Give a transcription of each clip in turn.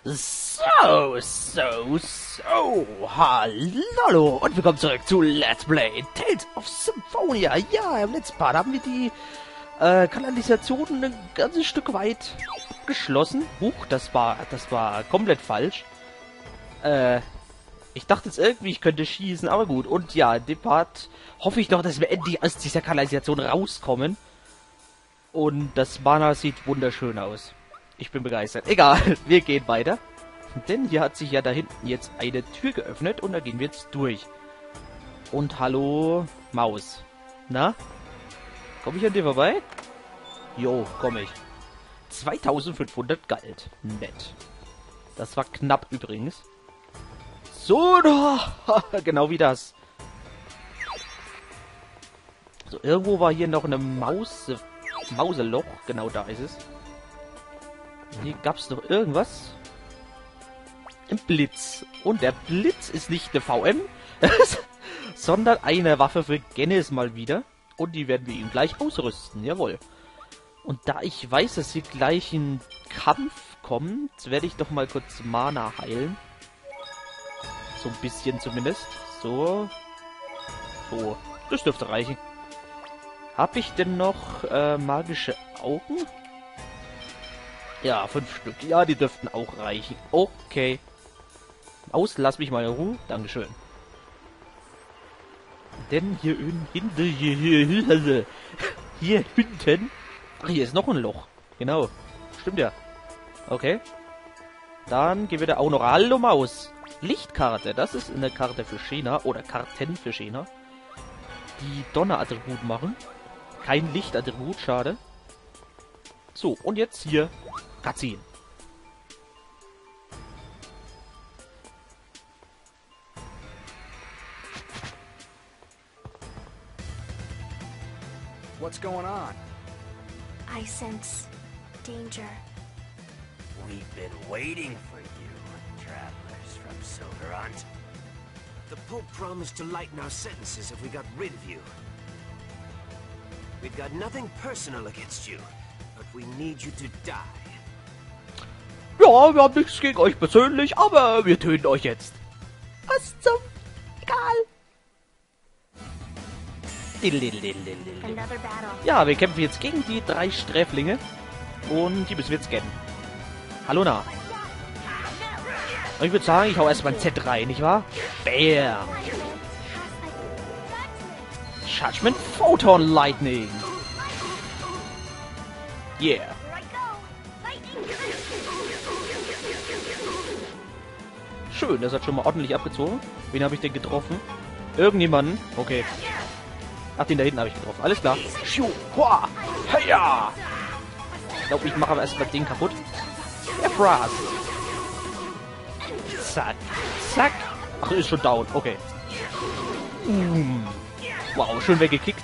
Hallo und willkommen zurück zu Let's Play Tales of Symphonia. Ja, im letzten Part haben wir die Kanalisation ein ganzes Stück weit geschlossen. Huch, das war komplett falsch. Ich dachte jetzt irgendwie, ich könnte schießen, aber gut. Und ja, in dem Part hoffe ich doch, dass wir endlich aus dieser Kanalisation rauskommen. Und das Mana sieht wunderschön aus. Ich bin begeistert. Egal, wir gehen weiter. Denn hier hat sich ja da hinten jetzt eine Tür geöffnet und da gehen wir jetzt durch. Und hallo, Maus. Na? Komme ich an dir vorbei? Jo, komme ich. 2500 Gold. Nett. Das war knapp übrigens. So, genau wie das. So, irgendwo war hier noch eine Mauseloch. Genau da ist es. Hier gab es noch irgendwas. Ein Blitz. Und der Blitz ist nicht eine VM, sondern eine Waffe für Gennis mal wieder. Und die werden wir ihm gleich ausrüsten. Jawohl. Und da ich weiß, dass sie gleich in Kampf kommt, werde ich doch mal kurz Mana heilen. So ein bisschen zumindest. So. So. Das dürfte reichen. Habe ich denn noch magische Augen? Ja, 5 Stück. Ja, die dürften auch reichen. Okay. Maus, lass mich mal in Ruhe. Dankeschön. Denn hier hinten... Hier hinten... Ach, hier ist noch ein Loch. Genau. Stimmt ja. Okay. Dann gehen wir da auch noch... Hallo Maus. Lichtkarte. Das ist eine Karte für Shena. Oder Karten für Shena. Die Donnerattribut machen. Kein Lichtattribut. Schade. So, und jetzt hier... Cutscene. What's going on? I sense danger. We've been waiting for you, travelers from Silverhunt. The Pope promised to lighten our sentences if we got rid of you. We've got nothing personal against you, but we need you to die. Ja, wir haben nichts gegen euch persönlich, aber wir töten euch jetzt. Was zum... Egal. Another battle. Ja, wir kämpfen jetzt gegen die 3 Sträflinge. Und die müssen wir jetzt scannen. Hallo, na. Und ich würde sagen, ich hau erstmal ein Z rein, nicht wahr? Bam. Judgment Photon Lightning. Yeah. Schön, das hat schon mal ordentlich abgezogen. Wen habe ich denn getroffen? Irgendjemanden? Okay. Ach, den da hinten habe ich getroffen. Alles klar. Schiu, hua, heya. Ich glaube, ich mache aber erstmal den kaputt. Der Fraß. Zack. Zack. Ach, ist schon down. Okay. Wow, schön weggekickt.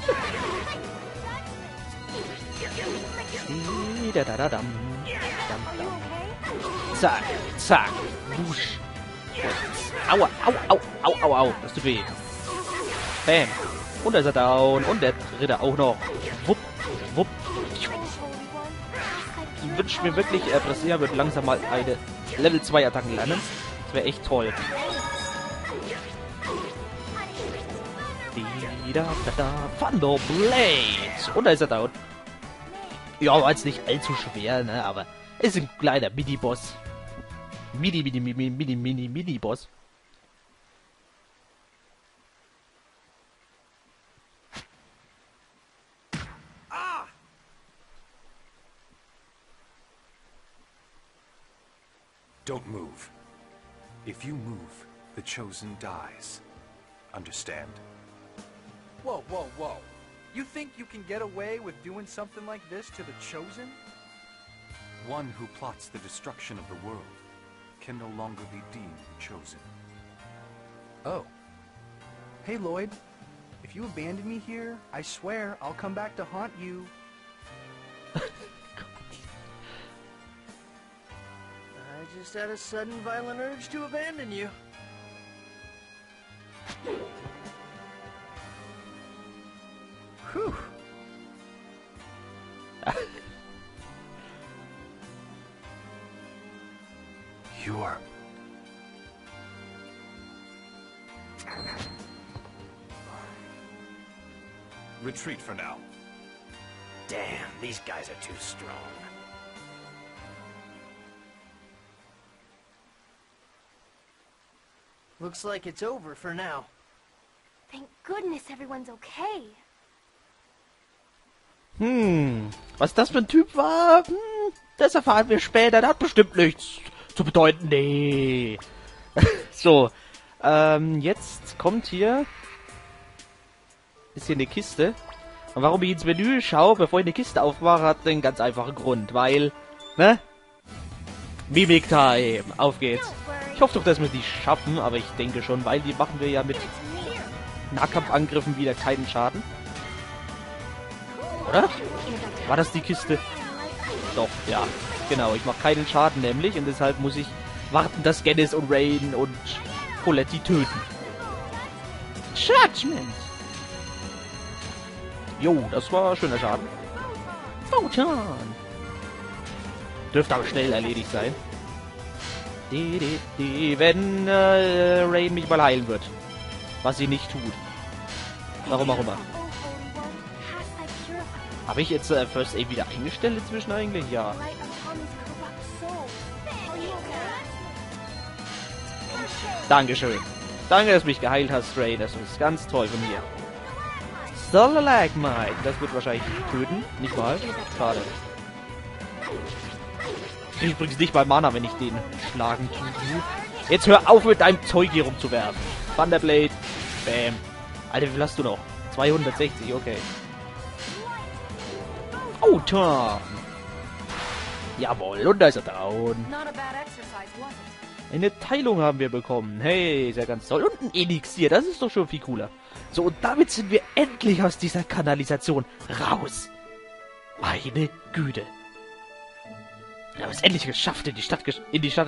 Zack. Zack. Wusch. Aua, au, au, au, au, au. Das tut weh. Bam. Und da ist er down. Und der dritte auch noch. Wupp, wupp. Ich wünsche mir wirklich, Brescia wird langsam mal eine Level 2 Attacken lernen. Das wäre echt toll. Thunder Blade. Und da ist er down. Ja, war jetzt nicht allzu schwer, ne, aber ist ein kleiner Mini-Boss. Mini-Boss. Don't move. If you move, the Chosen dies. Understand? Whoa, whoa, whoa. You think you can get away with doing something like this to the Chosen? One who plots the destruction of the world can no longer be deemed chosen. Oh. Hey, Lloyd. If you abandon me here, I swear I'll come back to haunt you. I just had a sudden violent urge to abandon you. Whew. You're... Retreat for now. Damn, these guys are too strong. Looks like it's over for now. Thank goodness everyone's okay. Was das für ein Typ war, das erfahren wir später. Der hat bestimmt nichts zu bedeuten. Nee. So, jetzt kommt hier... Ist hier eine Kiste. Und warum ich ins Menü schaue, bevor ich eine Kiste aufmache, hat einen ganz einfachen Grund. Weil, ne? Mimik-Time. Auf geht's. Ich hoffe doch, dass wir die schaffen, aber ich denke schon, weil die machen wir ja mit Nahkampfangriffen wieder keinen Schaden. Oder? War das die Kiste? Doch, ja. Genau, ich mache keinen Schaden nämlich und deshalb muss ich warten, dass Gennis und Rain und Poletti töten. Judgment! Jo, das war schöner Schaden. Photon! Dürfte aber schnell erledigt sein. Wenn Rain mich mal heilen wird. Was sie nicht tut. Warum auch immer. Habe ich jetzt First Aid wieder eingestellt inzwischen eigentlich? Ja. Dankeschön. Danke, dass du mich geheilt hast, Rain. Das ist ganz toll von dir. Stalagmite. Das wird wahrscheinlich töten. Nicht mal. Schade. Ich übrigens nicht mal Mana, wenn ich den schlagen tue. Jetzt hör auf mit deinem Zeug hier rumzuwerfen. Thunderblade. Bam. Alter, wie viel hast du noch? 260, okay. Oh, Tom. Jawohl, und da ist er down. Eine Teilung haben wir bekommen. Hey, ist ja ganz toll. Und ein Elixier, das ist doch schon viel cooler. So, und damit sind wir endlich aus dieser Kanalisation raus. Meine Güte. Wir haben es endlich geschafft, in die Stadt geschafft.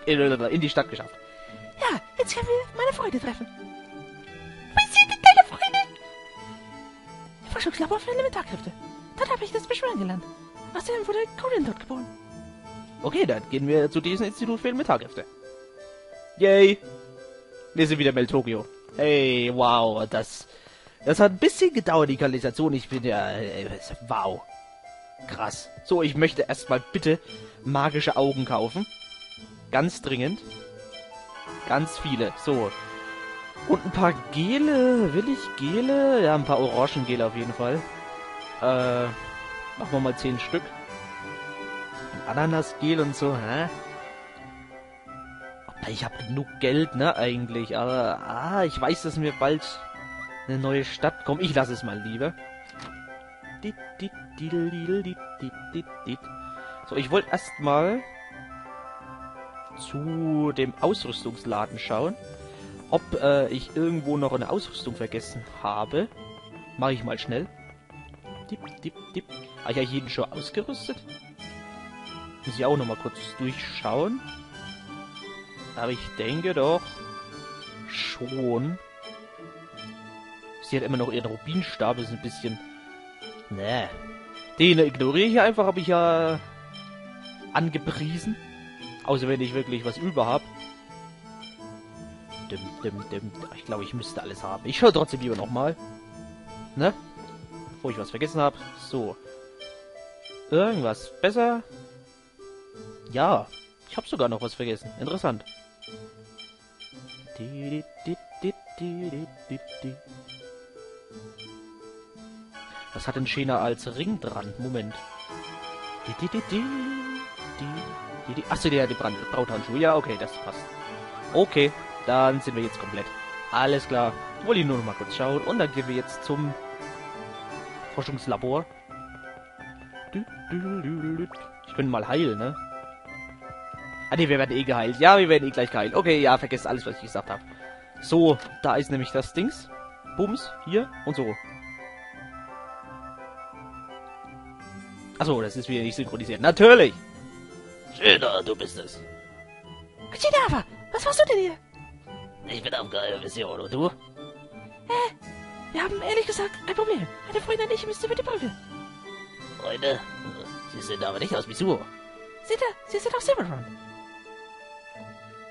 Ja, jetzt können wir meine Freunde treffen. Wie sind denn deine Freunde? Forschungslabor für Elementarkräfte. Dort habe ich das Beschwören gelernt. Außerdem wurde Corin dort geboren. Okay, dann gehen wir zu diesem Institut für Elementarkräfte. Yay! Wir sind wieder in Meltokio. Hey, wow, das hat ein bisschen gedauert, die Kanalisation. Ich bin ja... wow. Krass. So, ich möchte erstmal bitte magische Augen kaufen. Ganz dringend. Ganz viele. So. Und ein paar Gele. Will ich Gele? Ja, ein paar Orangengele auf jeden Fall. Machen wir mal 10 Stück. Ananasgel und so, hä? Ich habe genug Geld, ne, eigentlich. Aber, ich weiß, dass mir bald eine neue Stadt kommt. Ich lasse es mal lieber. So, ich wollte erstmal zu dem Ausrüstungsladen schauen, ob ich irgendwo noch eine Ausrüstung vergessen habe. Mache ich mal schnell. Habe ich ja jeden schon ausgerüstet? Muss ich auch noch mal kurz durchschauen. Aber ich denke doch schon. Sie hat immer noch ihren Rubinstab, ist ein bisschen... Ne. Den ignoriere ich hier einfach, habe ich ja angepriesen. Außer wenn ich wirklich was über habe. Ich glaube, ich müsste alles haben. Ich schaue trotzdem lieber nochmal. Ne? Bevor ich was vergessen habe. So. Irgendwas besser? Ja. Ich habe sogar noch was vergessen. Interessant. Was hat denn Shena als Ring dran? Moment. Achso, der hat die Brauthandschuhe. Ja, okay, das passt. Okay, dann sind wir jetzt komplett. Alles klar. Wollte ich nur noch mal kurz schauen. Und dann gehen wir jetzt zum Forschungslabor. Ich könnte mal heilen, ne? Ah ne, wir werden eh geheilt. Ja, wir werden eh gleich geheilt. Okay, ja, vergesst alles, was ich gesagt habe. So, da ist nämlich das Dings. Bums, hier und so. Achso, das ist wieder nicht synchronisiert. Natürlich! Shena, du bist es. Kachidava, was machst du denn hier? Ich bin auf geheime Mission, und du? Wir haben ehrlich gesagt ein Problem. Meine Freundin und ich müssen über die Brücke. Freunde? Sie sind aber nicht aus Missouri. Sie sind auf Silverrun.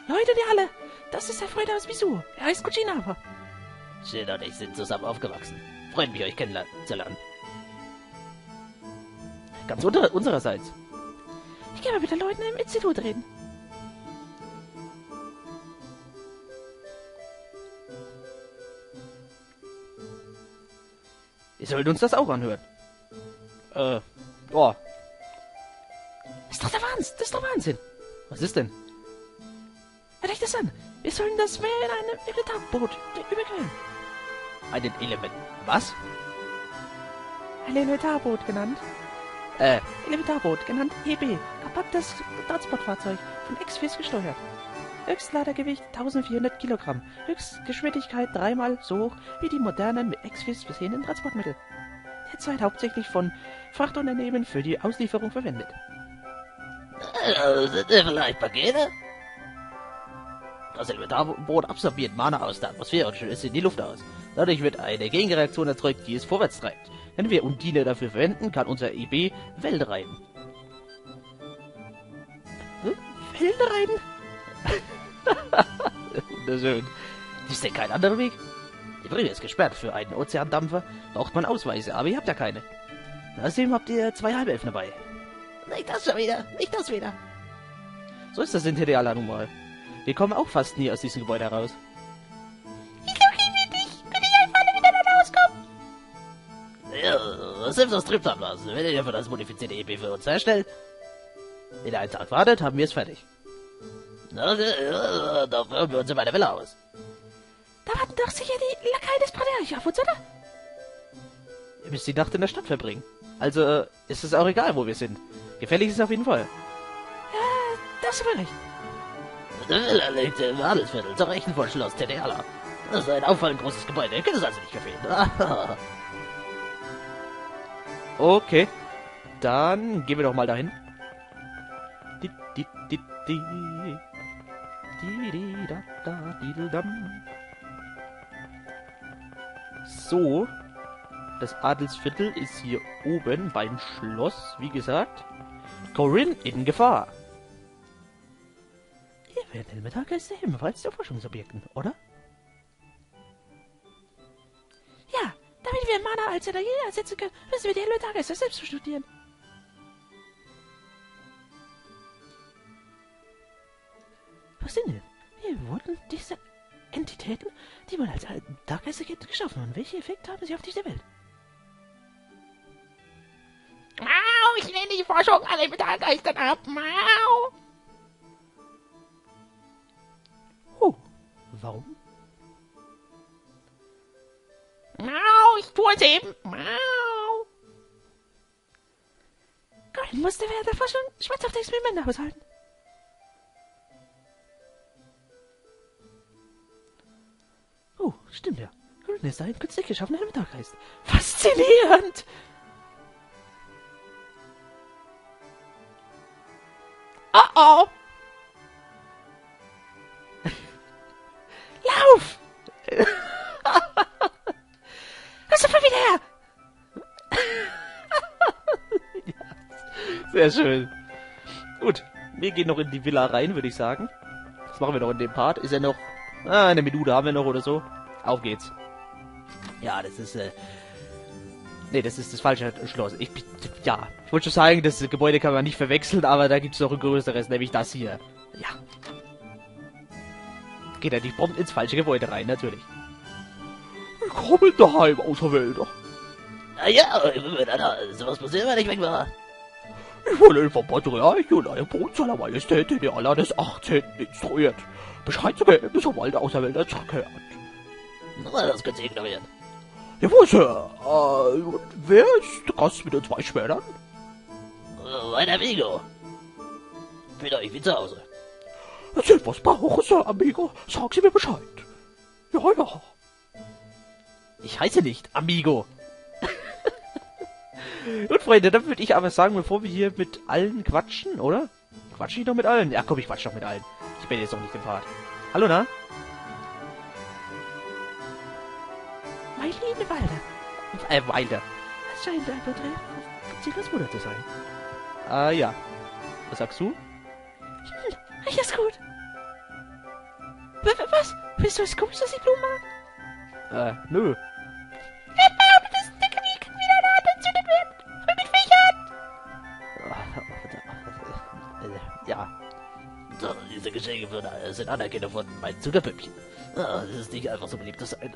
Leute, die alle. Das ist der Freund aus Misu. Er heißt Kuchinaba. Shin und ich sind zusammen aufgewachsen. Freut mich, euch kennenzulernen. Ganz unsererseits. Ich gehe mal mit den Leuten im Institut reden. Ihr sollt uns das auch anhören. Oh. Ist doch der Wahnsinn. Das ist doch Wahnsinn. Was ist denn? Hört euch das an. Wir sollen das Meer in einem Elementarboot überqueren. Einen Element. Was? Ein Elementarboot genannt. Elementarboot genannt EB. Kompaktes Transportfahrzeug von X-Fis gesteuert. Höchstladergewicht 1400 Kilogramm. Höchstgeschwindigkeit 3-mal so hoch wie die modernen mit X-Fis versehenen Transportmittel. Derzeit hauptsächlich von Frachtunternehmen für die Auslieferung verwendet. Sind das vielleicht Pakete? Das Elementarboot absorbiert Mana aus der Atmosphäre und stößt in die Luft aus. Dadurch wird eine Gegenreaktion erzeugt, die es vorwärts treibt. Wenn wir Undine dafür verwenden, kann unser EB Wellen reiten. Wellen reiten? Wunderschön. Ist denn kein anderer Weg? Die Brille ist gesperrt. Für einen Ozeandampfer braucht man Ausweise, aber ihr habt ja keine. Außerdem habt ihr 2 Halbelfen dabei. Nicht das schon wieder. Nicht das wieder. So ist das in Tereala nun mal. Wir kommen auch fast nie aus diesem Gebäude heraus. Wieso gehen wir nicht? Können die einfach alle miteinander auskommen? Ja, was hilft das Triptablasen? Wenn ihr für das modifizierte EP für uns herstellt? Wenn ihr einen Tag wartet, haben wir es fertig. Na, da führen wir uns in meine Villa aus. Da warten doch sicher die Lakaien des Patriarch auf uns, oder? Ihr müsst die Nacht in der Stadt verbringen. Also ist es auch egal, wo wir sind. Gefällig ist es auf jeden Fall. Ja, das ist aber recht. Die Villa liegt im Adelsviertel, zur Rechten von Schloss Tereala. Das ist ein auffallend großes Gebäude, ihr könnt es also nicht verfehlen. Okay, dann gehen wir doch mal dahin. So, das Adelsviertel ist hier oben beim Schloss, wie gesagt. Corinne in Gefahr. Hier werden Elementargeister ebenfalls zu Forschungsobjekten, oder? Ja, damit wir Mana als Energie ersetzen können, müssen wir die Elementargeister selbst studieren. Was sind denn? Wie wurden diese Entitäten, die man als Elementargeister kennt, geschaffen? Und welche Effekte haben sie auf diese Welt? Mau, ich lehne die Forschung an Elementargeistern ab. Mau! Oh, warum? Mau, ich tue es eben. Mau! Corinne musste während der Forschung schmerzhafte Experimente aushalten. Oh, stimmt ja. Corinne ist ein künstlich geschaffener Elementargeist. Faszinierend! Oh oh! Lauf! Lass sofort wieder her! Sehr schön. Gut, wir gehen noch in die Villa rein, würde ich sagen. Das machen wir noch in dem Part. Ist ja noch... eine Minute haben wir noch oder so. Auf geht's. Ja, das ist... Nee, das ist das falsche Schloss. Ich wollte schon sagen, das Gebäude kann man nicht verwechseln, aber da gibt es noch ein größeres, nämlich das hier. Ja. Geht ja nicht prompt ins falsche Gebäude rein, natürlich. Willkommen daheim, Außerwälder. Ja, sowas passiert, wenn ich weg war. Ich wurde vom Patriarch und einem Boot seiner Majestät in die Aller des 18. instruiert. Bescheid zu geben, bis er mal der Außerwälder zurückkehrt. Na, das könnt ihr ignorieren. Jawohl, Sir. Und wer ist der Gast mit den 2 Schwertern? Mein Amigo. Fühlt euch wie zu Hause. Erzählt, was brauche, Sir, Amigo. Sagen Sie mir Bescheid. Ja, ja. Ich heiße nicht Amigo. Gut, Freunde, dann würde ich aber sagen, bevor wir hier mit allen quatschen, oder? Quatsche ich noch mit allen? Ja, komm, ich quatsch doch mit allen. Ich bin jetzt noch nicht im Part. Hallo, na? Meiline Walder. Wilder. Das scheint ein Porträt von Ziegers Mutter zu sein. Ja. Was sagst du? Ist gut. Bist du es komisch, dass ich Blumen mag? Nö. Das dicke Wie kann wieder eine Art entzündet werden. Aber mit Viechern. Ja. So, diese Geschenke sind Anerkennung von meinen Zuckerpüppchen. Das ist nicht einfach so beliebt zu sein.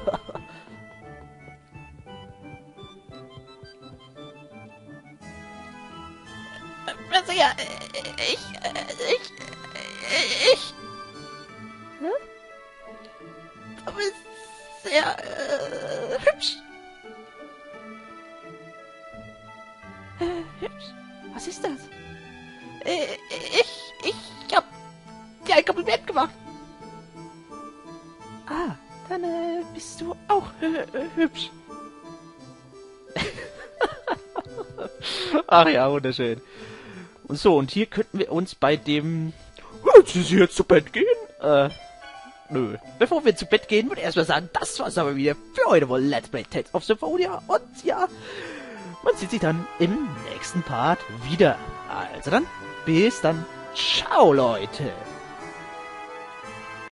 Ja, ich. Hm? Du bist sehr hübsch. Hübsch? Was ist das? Ich hab dir ein Kompliment gemacht. Ah, dann bist du auch hübsch. Ach ja, wunderschön. Und so, und hier könnten wir uns bei dem... Willst du jetzt zu Bett gehen? Nö. Bevor wir zu Bett gehen, würde ich erstmal sagen, das war's aber wieder für heute wohl Let's Play Tales of Symphonia. Und ja, man sieht sich dann im nächsten Part wieder. Also dann, bis dann. Ciao, Leute.